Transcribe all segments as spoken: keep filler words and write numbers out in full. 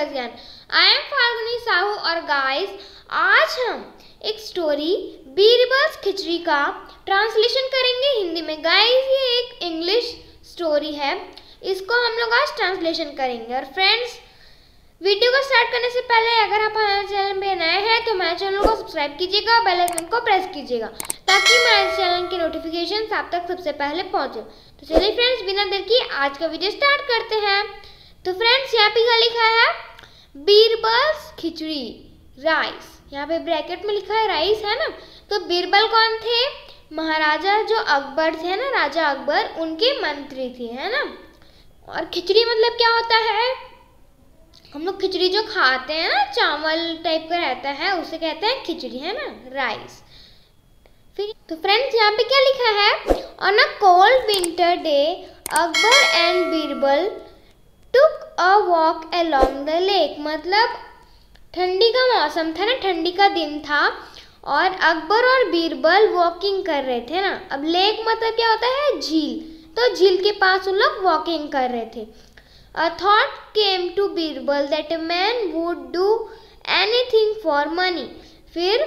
Plus ज्ञान। I am Falguni Sahu और guys आज हम एक स्टोरी बीरबल्स खिचड़ी का ट्रांसलेशन करेंगे हिंदी में। गाइस ये एक इंग्लिश स्टोरी है, इसको हम लोग आज ट्रांसलेशन करेंगे। और फ्रेंड्स वीडियो को स्टार्ट करने से पहले अगर आप हमारे चैनल पे नए हैं तो हमारे चैनल को सब्सक्राइब कीजिएगा, बेल आइकन को प्रेस कीजिएगा ताकि हमारे चैनल की नोटिफिकेशन आप तक सबसे पहले पहुंचे। तो चलिए फ्रेंड्स बिना देर किए आज का वीडियो स्टार्ट करते हैं। तो फ्रेंड्स यहाँ पे क्या लिखा है, बीरबल्स खिचड़ी राइस, यहाँ पे ब्रैकेट में लिखा है राइस है ना। तो बीरबल कौन थे? महाराजा जो अकबर थे ना, राजा अकबर, उनके मंत्री थे है ना। और खिचड़ी मतलब क्या होता है, हम लोग खिचड़ी जो खाते हैं ना, चावल टाइप का रहता है, उसे कहते हैं खिचड़ी है ना, राइस। फिर तो फ्रेंड्स यहाँ पे क्या लिखा है, on a cold winter day Akbar and Birbal took a walk along the lake. मतलब ठंडी का मौसम था ना, ठंडी का दिन था और अकबर और बीरबल वॉकिंग कर रहे थे ना। अब लेक मतलब क्या होता है, झील, तो झील के पास उन लोग वॉकिंग कर रहे थे। A thought came to Birbal that a man would do anything for money। फिर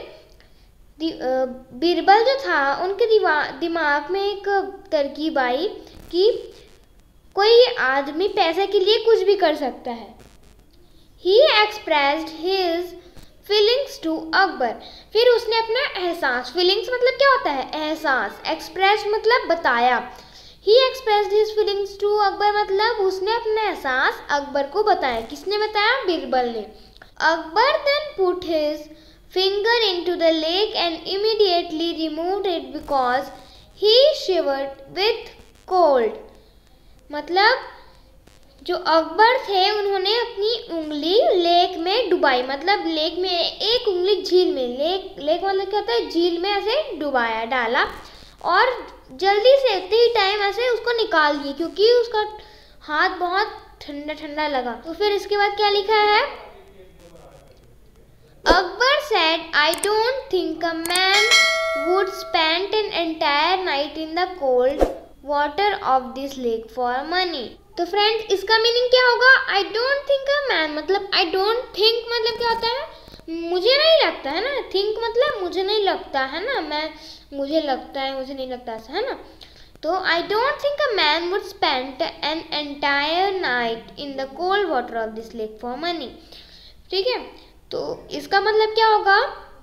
बीरबल जो था उनके दिमाग में एक तरकीब आई कि कोई आदमी पैसे के लिए कुछ भी कर सकता है। He expressed his feelings to Akbar. फिर उसने अपना एहसास, फीलिंग्स मतलब क्या होता है, एहसास, एक्सप्रेस मतलब बताया। He expressed his feelings to Akbar मतलब उसने अपना एहसास अकबर को बताया। किसने बताया? बीरबल ने। Akbar then put his finger into the lake and immediately removed it because he shivered with cold। मतलब जो अकबर थे उन्होंने अपनी उंगली लेक में डुबाई, मतलब लेक में एक उंगली झील में, लेक लेक मतलब क्या होता है, झील में ऐसे डुबाया, डाला और जल्दी से उतने ही टाइम ऐसे उसको निकाल दिए क्योंकि उसका हाथ बहुत ठंडा ठंडा लगा। तो फिर इसके बाद क्या लिखा है, Akbar said I don't think a man would spend an entire night in the cold water of this lake for money. तो फ्रेंड्स इसका मीनिंग क्या होगा, I don't think a man मतलब आई डोंट थिंक मतलब क्या होता है, मुझे नहीं लगता है ना, थिंक मतलब मुझे नहीं लगता है ना, मैं मुझे लगता है, मुझे नहीं लगता ऐसा है ना। तो I don't think a man would spend an entire night in the cold water of this lake for money. ठीक है, तो इसका मतलब क्या होगा,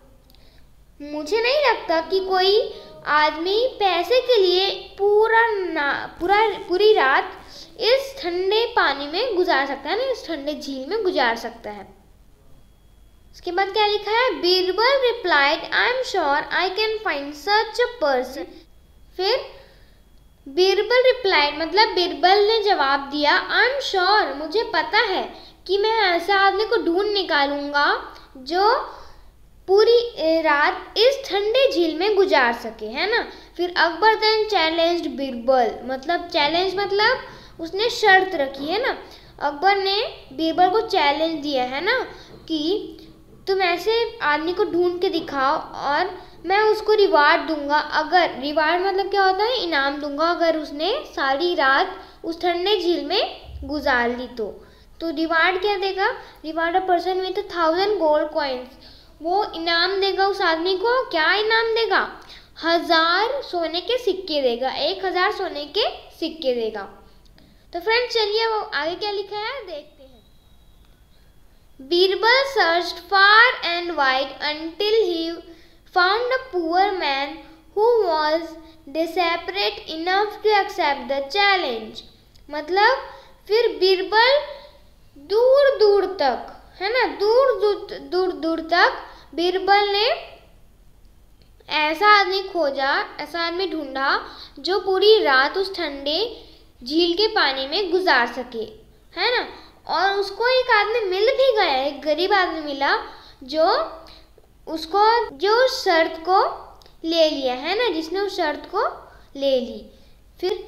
मुझे नहीं लगता कि कोई आदमी पैसे के लिए पूरा ना पूरा पूरी रात इस ठंडे पानी में गुजार सकता है ना, इस ठंडे झील में गुजार सकता है। उसके बाद क्या लिखा है, Birbal replied I am sure I can find such a person. फिर बीरबल रिप्लाइड मतलब बीरबल ने जवाब दिया, आई एम श्योर मुझे पता है कि मैं ऐसा आदमी को ढूंढ निकालूंगा जो पूरी रात इस ठंडे झील में गुजार सके है ना। फिर अकबर देन चैलेंज्ड बीरबल, मतलब चैलेंज मतलब उसने शर्त रखी है ना। अकबर ने बीरबल को चैलेंज दिया है ना कि तुम ऐसे आदमी को ढूंढ के दिखाओ और मैं उसको रिवार्ड दूंगा। अगर रिवार्ड मतलब क्या होता है, इनाम दूंगा अगर उसने सारी रात उस ठंडे झील में गुजार ली तो। तो रिवार्ड क्या देगा, reward a person with thousand gold coins, वो इनाम देगा उस आदमी को। क्या इनाम देगा, हजार सोने के सिक्के देगा, एक हजार सोने के सिक्के देगा। तो फ्रेंड्स चलिए वो आगे क्या लिखा है देखते हैं। Birbal searched far and wide until he found a poor man who was desperate enough to accept the challenge। मतलब फिर बीरबल दूर दूर तक है ना, दूर दूर दूर दूर तक बीरबल ने ऐसा आदमी खोजा, ऐसा आदमी ढूंढा जो पूरी रात उस ठंडे झील के पानी में गुजार सके है ना। और उसको एक आदमी मिल भी गया, एक गरीब आदमी मिला जो उसको जो उस शर्त को ले लिया है ना, जिसने उस शर्त को ले ली। फिर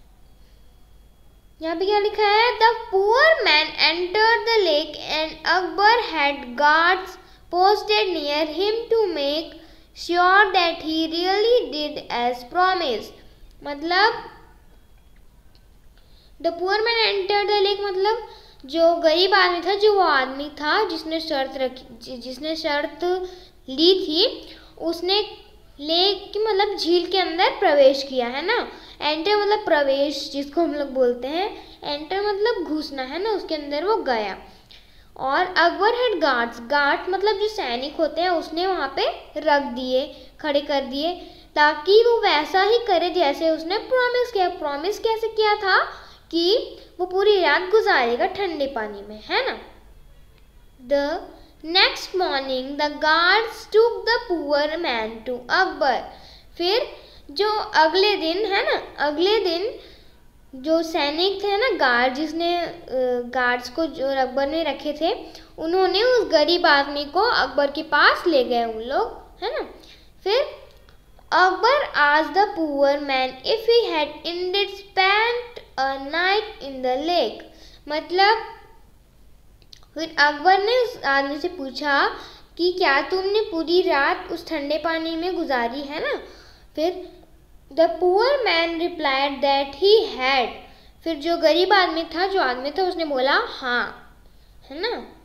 यहाँ पे क्या लिखा है, the poor man entered the lake and Akbar had guards posted near him to make sure that he really did as promised. मतलब the poor man entered the lake मतलब जो गरीब आदमी था, जो वो आदमी था जिसने शर्त रखी, जिसने शर्त ली थी, उसने लेक की मतलब झील के अंदर प्रवेश किया, है ना। एंटर मतलब प्रवेश, जिसको हम लोग बोलते हैं। एंटर मतलब घुसना, है ना, उसके अंदर वो गया। और अकबर हैड गार्ड्स, गार्ड्स मतलब जो सैनिक होते हैं, उसने वहाँ पे रख दिए, खड़े कर दिए, ताकि वो वैसा ही करे जैसे उसने प्रॉमिस किया। प्रॉमिस कैसे किया था कि वो पूरी रात गुजारेगा ठंडे पानी में, है ना। The next morning the guards took the poor man to Akbar. फिर जो अगले दिन, है ना, अगले दिन जो सैनिक थे ना, गार्ड जिसने गार्ड्स को जो अकबर ने रखे थे, उन्होंने उस गरीब आदमी को अकबर के पास ले गए उन लोग, है ना। फिर Akbar asked the poor man if he had indeed spent a night in the lake. मतलब फिर अकबर ने उस आदमी से पूछा कि क्या तुमने पूरी रात उस ठंडे पानी में गुजारी, है ना। फिर the poor man replied that he had. फिर जो गरीब आदमी था, जो आदमी था, उसने बोला हाँ, है ना।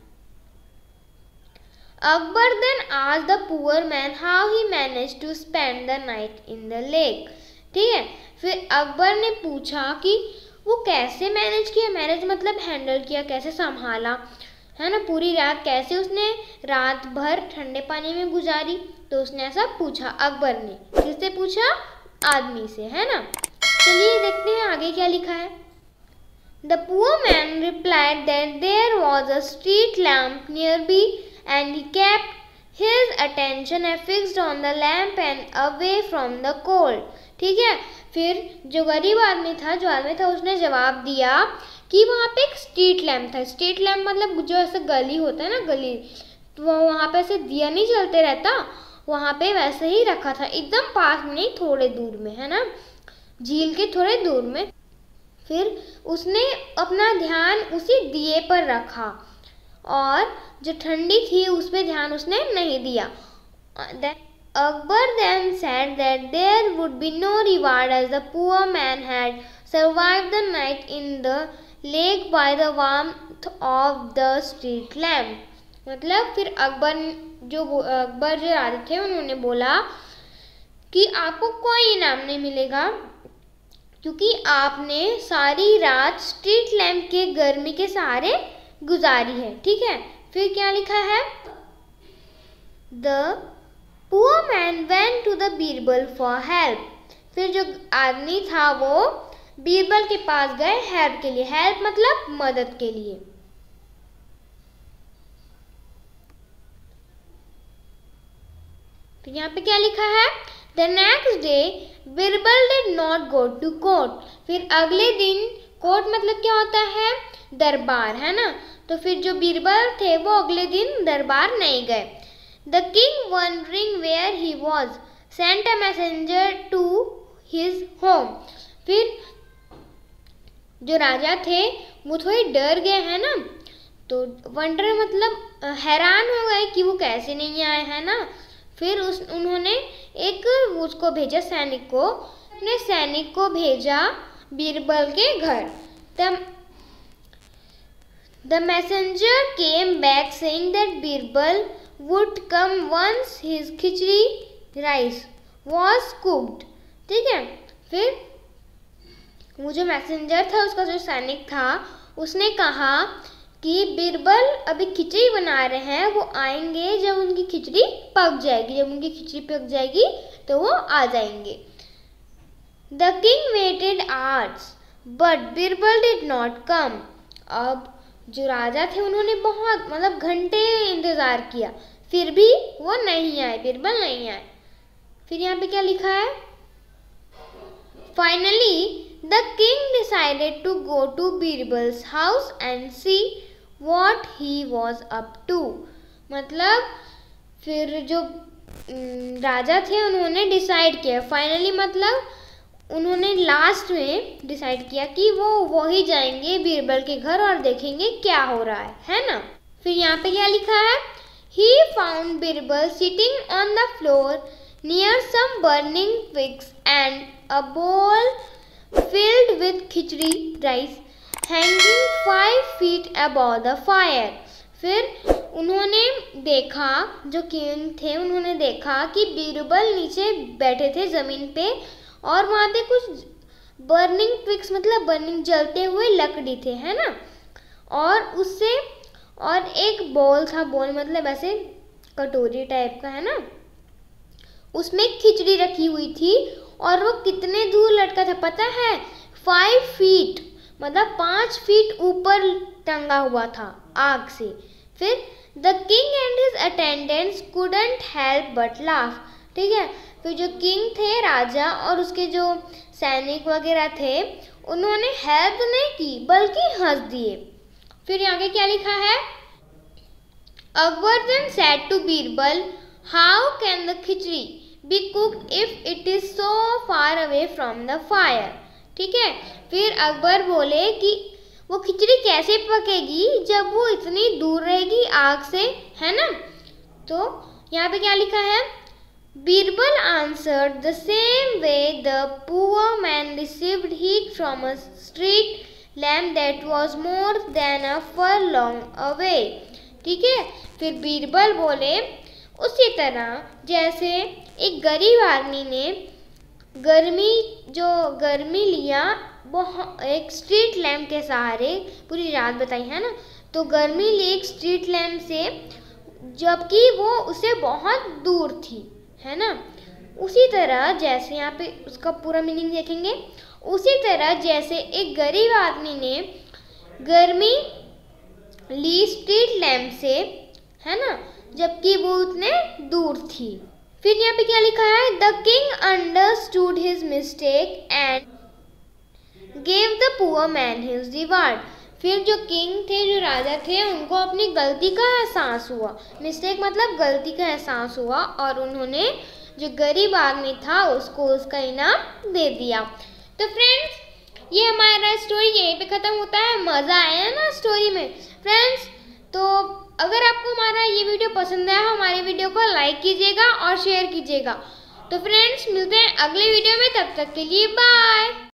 Akbar then asked the poor man how he managed to spend the night in the lake. ठीक है, फिर अकबर ने पूछा कि वो कैसे मैनेज किया। मैनेज मतलब हैंडल किया, कैसे संभाला, है ना, पूरी रात कैसे उसने रात भर ठंडे पानी में गुजारी। तो उसने ऐसा पूछा अकबर ने। किससे पूछा? आदमी से, है ना। चलिए देखते हैं आगे क्या लिखा है। The poor man replied that there was a street lamp nearby and he kept his attention fixed on the lamp and away from the cold. ठीक है, फिर जो गरीब आदमी था, जो आदमी था, उसने जवाब दिया कि वहाँ पे एक स्ट्रीट लैम्प था। स्ट्रीट लैम्प मतलब जो ऐसे गली होता है ना, गली, तो वहाँ पे ऐसे दिया नहीं जलते रहता, वहाँ पे वैसे ही रखा था, एकदम पास में नहीं, थोड़े दूर में, है ना, झील के थोड़े दूर में। फिर उसने अपना ध्यान उसी दिए पर रखा और जो ठंडी थी उस पर ध्यान उसने नहीं दिया। Akbar then said that there would be no reward as the poor man had survived the night in the lake by the warmth of the street lamp। मतलब फिर अकबर जो अकबर जो राजा थे, उन्होंने बोला कि आपको कोई इनाम नहीं मिलेगा क्योंकि आपने सारी रात स्ट्रीट लैम्प के गर्मी के सहारे गुजारी है। ठीक है, फिर क्या लिखा है? The poor man went to the Birbal for help. फिर जो आदमी था वो बीरबल के पास गए हेल्प के लिए। हेल्प मतलब मदद के लिए। तो यहाँ पे क्या लिखा है? The next day Birbal did not go to court. फिर अगले दिन, कोर्ट मतलब क्या होता है? दरबार, है ना। तो फिर जो बीरबल थे वो अगले दिन दरबार नहीं गए। The king, wondering where he was, sent a messenger to his home। फिर जो राजा थे वो थोड़े डर गए, है ना, तो वंडर मतलब हैरान हो गए कि वो कैसे नहीं आए, है ना। फिर उस उन्होंने एक उसको भेजा, सैनिक को, अपने सैनिक को भेजा बीरबल के घर। The the messenger came back saying that Birbal would come once his khichdi rice was cooked। ठीक है, फिर वो जो मैसेंजर था, उसका जो सैनिक था, उसने कहा कि बीरबल अभी खिचड़ी बना रहे हैं, वो आएंगे जब उनकी खिचड़ी पक जाएगी। जब उनकी खिचड़ी पक जाएगी तो वो आ जाएंगे। The king waited hours but Birbal did not come। अब जो राजा थे उन्होंने बहुत मतलब घंटे इंतजार किया, फिर भी वो नहीं आए, बीरबल नहीं आए। फिर यहाँ पे क्या लिखा है? Finally the king decided to go to Birbal's house and see what he was up to. मतलब फिर जो राजा थे उन्होंने डिसाइड किया, फाइनली मतलब उन्होंने लास्ट में डिसाइड किया कि वो वही जाएंगे बीरबल के घर और देखेंगे क्या हो रहा है, है ना। फिर यहाँ पे क्या लिखा है? He found Birbal sitting on the floor near some burning twigs and a bowl filled with khichdi rice hanging five feet above the fire. फिर उन्होंने देखा, जो किंग थे उन्होंने देखा कि बीरबल नीचे बैठे थे ज़मीन पे और वहाँ पे कुछ बर्निंग ट्विक्स मतलब बर्निंग जलते हुए लकड़ी थे, है ना। और उससे और एक बॉल था, बॉल मतलब ऐसे कटोरी टाइप का, है ना, उसमें खिचड़ी रखी हुई थी और वो कितने दूर लटका था पता है? फाइव फीट मतलब पाँच फीट ऊपर टंगा हुआ था आग से। फिर the king and his attendants couldn't help but laugh. ठीक है, फिर जो किंग थे, राजा और उसके जो सैनिक वगैरह थे, उन्होंने हेल्प नहीं की बल्कि हंस दिए। फिर आगे क्या लिखा है? Akbar then said to Birbal, how can the khichdi be cooked if it is so far away from the fire. ठीक है, फिर अकबर बोले कि वो खिचड़ी कैसे पकेगी जब वो इतनी दूर रहेगी आग से, है ना। तो यहाँ पे क्या लिखा है? Birbal answered the same way the poor man received heat from a street lamp that was more than a furlong away. ठीक है, फिर बीरबल बोले उसी तरह जैसे एक गरीब आदमी ने गर्मी जो गर्मी लिया बहुत एक स्ट्रीट लैम्प के सहारे, पूरी रात बताई, है ना। तो गर्मी ली एक स्ट्रीट लैम्प से जबकि वो उससे बहुत दूर थी, है ना। उसी तरह जैसे यहाँ पे उसका पूरा मीनिंग देखेंगे, उसी तरह जैसे एक गरीब आदमी ने गर्मी ली स्ट्रीट लैम्प से, है ना, जबकि वो उतने दूर थी। फिर यहाँ पे क्या लिखा है? The king understood his mistake and gave the poor man his reward. फिर जो किंग थे, जो राजा थे, उनको अपनी गलती का एहसास हुआ। मिस्टेक मतलब गलती का एहसास हुआ और उन्होंने जो गरीब आदमी था उसको उसका इनाम दे दिया। तो फ्रेंड्स, ये हमारा स्टोरी यहीं पे ख़त्म होता है। मज़ा आया ना स्टोरी में फ्रेंड्स? तो अगर आपको हमारा ये वीडियो पसंद आया, हमारे वीडियो को लाइक कीजिएगा और शेयर कीजिएगा। तो फ्रेंड्स, मिलते हैं अगले वीडियो में, तब तक के लिए बाय।